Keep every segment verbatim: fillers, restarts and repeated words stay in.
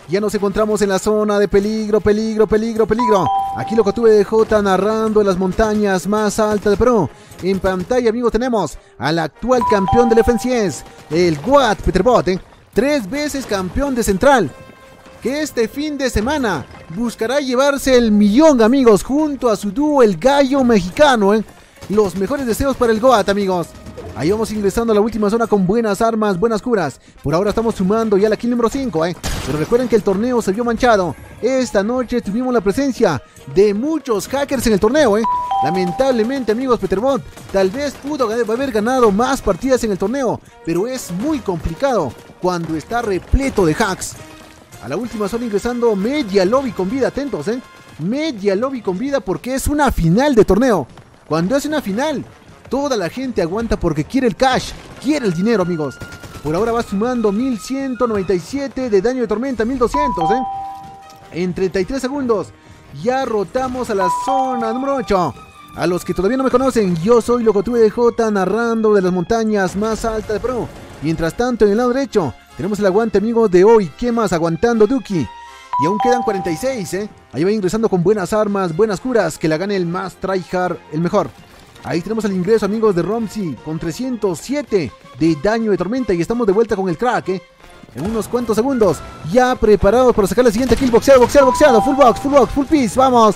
Ya nos encontramos en la zona de peligro, peligro, peligro, peligro. Aquí Locotuve D J narrando en las montañas más altas de Perú. En pantalla, amigos, tenemos al actual campeón del F N C S, el Goat Peterbot, ¿eh? Tres veces campeón de Central, que este fin de semana buscará llevarse el millón, amigos, junto a su dúo, el Gallo Mexicano, ¿eh? Los mejores deseos para el Goat, amigos. Ahí vamos ingresando a la última zona con buenas armas, buenas curas. Por ahora estamos sumando ya la kill número cinco, ¿eh? Pero recuerden que el torneo se vio manchado. Esta noche tuvimos la presencia de muchos hackers en el torneo, ¿eh? Lamentablemente, amigos, Peterbot tal vez pudo haber ganado más partidas en el torneo, pero es muy complicado cuando está repleto de hacks. A la última zona ingresando Media Lobby con vida, atentos, ¿eh? Media Lobby con vida porque es una final de torneo. Cuando es una final, toda la gente aguanta porque quiere el cash, quiere el dinero, amigos. Por ahora va sumando mil ciento noventa y siete de daño de tormenta, mil doscientos, ¿eh? En treinta y tres segundos ya rotamos a la zona número ocho. A los que todavía no me conocen, yo soy Locotuve D J narrando de las montañas más altas de Perú. Mientras tanto, en el lado derecho tenemos el aguante, amigos, de hoy. ¿Qué más? Aguantando Duki. Y aún quedan cuarenta y seis, ¿eh? Ahí va ingresando con buenas armas, buenas curas. Que la gane el más tryhard, el mejor. Ahí tenemos el ingreso, amigos, de Romsey con trescientos siete de daño de tormenta. Y estamos de vuelta con el crack, ¿eh? En unos cuantos segundos, ya preparados para sacar la siguiente kill. Boxeado, boxeado, boxeado. Full box, full box, full piece, vamos.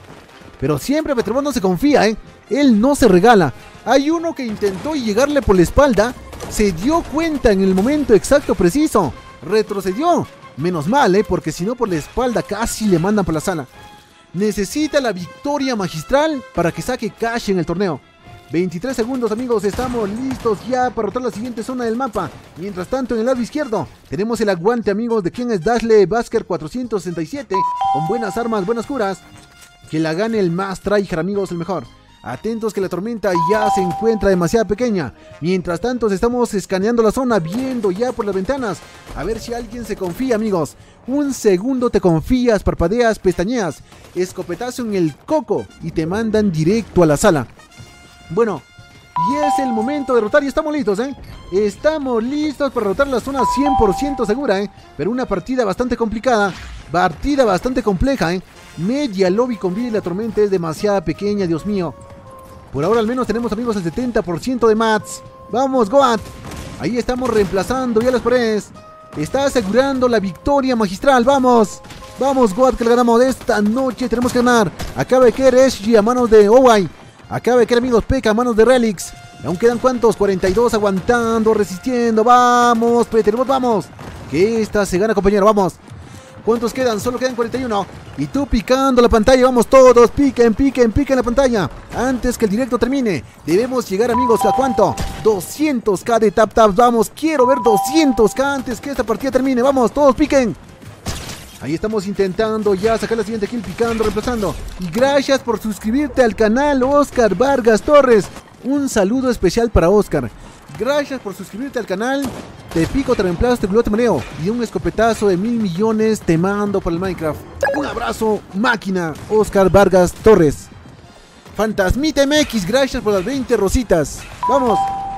Pero siempre Peterbot no se confía, ¿eh? Él no se regala. Hay uno que intentó llegarle por la espalda. Se dio cuenta en el momento exacto preciso. Retrocedió. Menos mal, ¿eh? Porque si no, por la espalda casi le mandan por la sala. Necesita la victoria magistral para que saque cash en el torneo. veintitrés segundos, amigos, estamos listos ya para rotar la siguiente zona del mapa. Mientras tanto, en el lado izquierdo tenemos el aguante, amigos, de quien es Dashle Basker cuatrocientos sesenta y siete. Con buenas armas, buenas curas. Que la gane el más tryhard, amigos, el mejor. Atentos que la tormenta ya se encuentra demasiado pequeña. Mientras tanto estamos escaneando la zona, viendo ya por las ventanas. A ver si alguien se confía, amigos. Un segundo te confías, parpadeas, pestañeas. Escopetazo en el coco y te mandan directo a la sala. Bueno, y es el momento de rotar y estamos listos, ¿eh? Estamos listos para rotar la zona cien por ciento segura, ¿eh? Pero una partida bastante complicada. Partida bastante compleja, ¿eh? Media Lobby con vida y la tormenta es demasiado pequeña, Dios mío. Por ahora al menos tenemos, amigos, el setenta por ciento de mats. Vamos, Goat. Ahí estamos reemplazando ya las paredes. Está asegurando la victoria magistral. Vamos. Vamos, Goat, que le ganamos esta noche. Tenemos que ganar. Acaba de caer S G a manos de Owai. Acaba de caer, amigos, P K a manos de Relix. Aún quedan cuántos, cuarenta y dos aguantando, resistiendo. Vamos, Peterbot, vamos. Que esta se gana, compañero, vamos. ¿Cuántos quedan? Solo quedan cuarenta y uno. Y tú picando la pantalla, vamos todos, piquen, piquen, piquen la pantalla. Antes que el directo termine, debemos llegar, amigos, ¿a cuánto? doscientos k de tap taps, vamos, quiero ver doscientos k antes que esta partida termine, vamos, todos piquen. Ahí estamos intentando ya sacar la siguiente kill, picando, reemplazando. Y gracias por suscribirte al canal, Oscar Vargas Torres. Un saludo especial para Oscar. Gracias por suscribirte al canal. Te pico, te reemplazo, te glúo, te mareo. Y un escopetazo de mil millones te mando para el Minecraft. Un abrazo, máquina, Oscar Vargas Torres. Fantasmita M X, gracias por las veinte rositas. Vamos.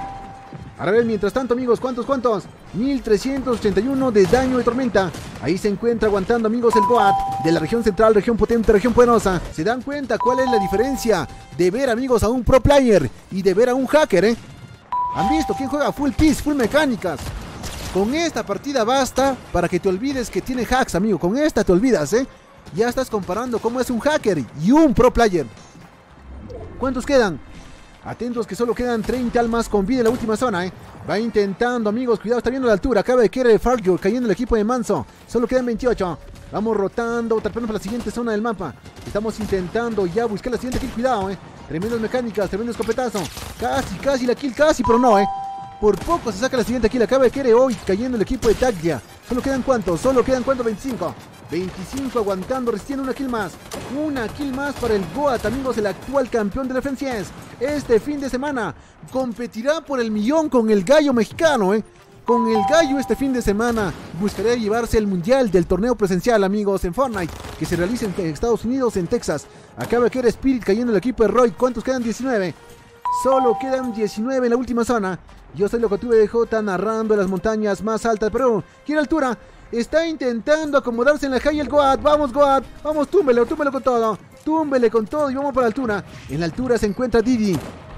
A ver, mientras tanto, amigos, ¿cuántos, cuántos? mil trescientos ochenta y uno de daño de tormenta. Ahí se encuentra aguantando, amigos, el Goat de la región central, región potente, región poderosa. ¿Se dan cuenta cuál es la diferencia de ver, amigos, a un pro player y de ver a un hacker, eh? ¿Han visto quién juega full piece, full mecánicas? Con esta partida basta para que te olvides que tiene hacks, amigo. Con esta te olvidas, ¿eh? Ya estás comparando cómo es un hacker y un pro player. ¿Cuántos quedan? Atentos que solo quedan treinta almas con vida en la última zona, ¿eh? Va intentando, amigos, cuidado, está viendo la altura. Acaba de caer el Fargo, cayendo el equipo de Manso. Solo quedan veintiocho. Vamos rotando, trepando para la siguiente zona del mapa. Estamos intentando ya buscar la siguiente kill, cuidado, ¿eh? Tremendas mecánicas, tremendo escopetazo. Casi, casi la kill, casi, pero no, ¿eh? Por poco se saca la siguiente kill. Acaba de caer hoy cayendo el equipo de Taglia. Solo quedan cuántos, solo quedan cuántos, veinticinco. veinticinco aguantando, resistiendo una kill más. Una kill más para el Goat, amigos, el actual campeón de la F N C S. Este fin de semana competirá por el millón con el Gallo Mexicano, ¿eh? Con el Gallo este fin de semana buscará llevarse el mundial del torneo presencial, amigos, en Fortnite, que se realiza en Estados Unidos, en Texas. Acaba de caer Spirit cayendo el equipo de Roy. ¿Cuántos quedan? diecinueve. Solo quedan diecinueve en la última zona. Yo soy Locotuve D J narrando las montañas más altas de Perú. ¿Qué altura? Está intentando acomodarse en la calle el Goat. Vamos, Goat. Vamos, túmbele, túmbele con todo. Túmbele con todo y vamos para la altura. En la altura se encuentra Didi.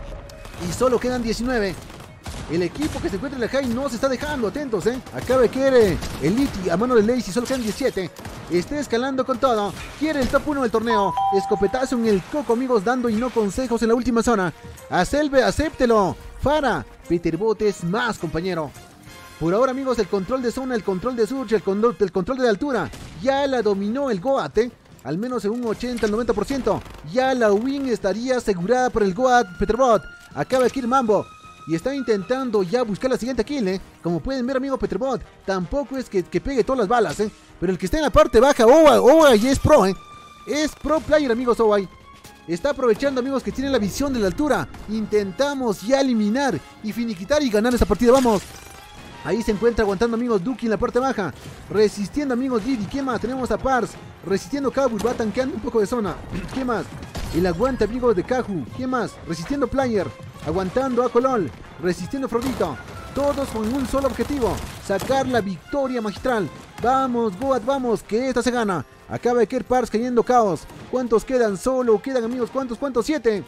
Y solo quedan diecinueve. El equipo que se encuentra en la high no se está dejando. Atentos, eh. Acaba de caer el Iti a mano de Lazy. Solo quedan diecisiete. Está escalando con todo. Quiere el top uno del torneo. Escopetazo en el coco, amigos. Dando y no consejos en la última zona. A Selve, acéptelo. Fara. Peterbot es más, compañero. Por ahora, amigos, el control de zona, el control de surge, el control, el control de altura. Ya la dominó el Goat, eh. Al menos en un ochenta al noventa por ciento. Ya la win estaría asegurada por el Goat Peterbot. Acaba de ir Mambo. Y está intentando ya buscar la siguiente kill, ¿eh? Como pueden ver, amigo Peterbot, tampoco es que, que pegue todas las balas, ¿eh? Pero el que está en la parte baja, Owa, Owa y es pro, ¿eh? Es pro player, amigos, Owa. Está aprovechando, amigos, que tiene la visión de la altura. Intentamos ya eliminar y finiquitar y ganar esta partida, vamos. Ahí se encuentra aguantando, amigos, Duki en la parte baja. Resistiendo, amigos, Didi. ¿Qué más? Tenemos a Pars. Resistiendo Kabul, va tanqueando un poco de zona. ¿Qué más? El aguante, amigos, de Kaju. ¿Qué más? Resistiendo Player. Aguantando a Colol. Resistiendo Frodito. Todos con un solo objetivo. Sacar la victoria magistral. Vamos, Goat, vamos, que esta se gana. Acaba de caer Pars cayendo caos. ¿Cuántos quedan? Solo quedan, amigos. ¿Cuántos? ¿Cuántos? Siete.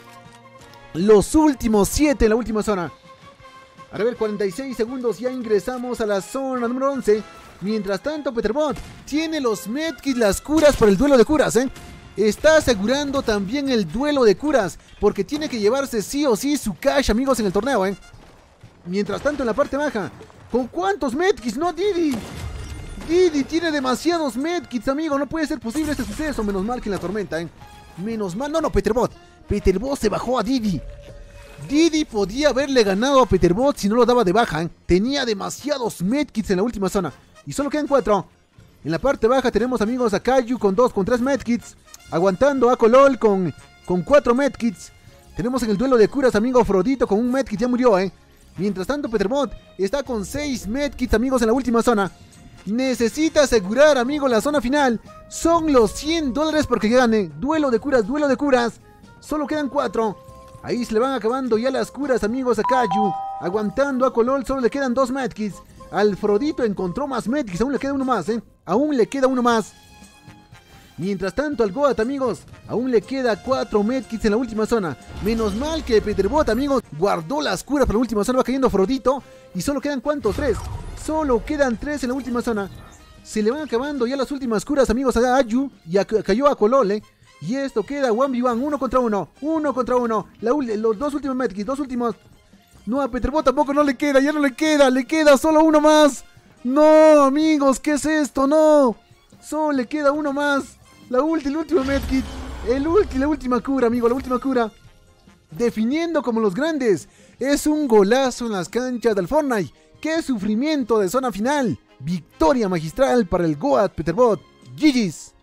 Los últimos siete en la última zona. A ver, cuarenta y seis segundos, ya ingresamos a la zona número once. Mientras tanto, Peterbot tiene los medkits, las curas para el duelo de curas, ¿eh? Está asegurando también el duelo de curas, porque tiene que llevarse sí o sí su cash, amigos, en el torneo, ¿eh? Mientras tanto, en la parte baja, ¿con cuántos medkits? No, Didi. Didi tiene demasiados medkits, amigo. No puede ser posible este suceso. Menos mal que en la tormenta, ¿eh? Menos mal. No, no, Peterbot. Peterbot se bajó a Didi. Didi podía haberle ganado a Peterbot si no lo daba de baja, ¿eh? Tenía demasiados medkits en la última zona. Y solo quedan cuatro. En la parte baja tenemos, amigos, a Kaiju con dos, con tres medkits. Aguantando a Colol con, con cuatro medkits. Tenemos en el duelo de curas, amigo, Frodito con un medkit, ya murió, ¿eh? Mientras tanto, Peterbot está con seis medkits, amigos, en la última zona. Necesita asegurar, amigo, la zona final. Son los cien dólares porque gane. Duelo de curas, duelo de curas. Solo quedan cuatro. Ahí se le van acabando ya las curas, amigos, a Kaiju. Aguantando a Colol, solo le quedan dos medkits. Al Frodito encontró más medkits, aún le queda uno más, ¿eh? Aún le queda uno más. Mientras tanto, al Goat, amigos, aún le queda cuatro medkits en la última zona. Menos mal que Peterbot, amigos, guardó las curas para la última zona. Va cayendo Frodito. Y solo quedan, ¿cuántos? Tres. Solo quedan tres en la última zona. Se le van acabando ya las últimas curas, amigos, a Ayu. Y a, cayó a Colol, ¿eh? Y esto queda uno contra uno, uno contra uno, uno contra uno. La, los dos últimos medkits, dos últimos. No, a Peterbot tampoco no le queda, ya no le queda, le queda solo uno más. No, amigos, ¿qué es esto? No. Solo le queda uno más. La última, el último medkit. El ulti, la última cura, amigo, la última cura. Definiendo como los grandes. Es un golazo en las canchas del Fortnite. ¡Qué sufrimiento de zona final! Victoria magistral para el Goat Peterbot. G G's.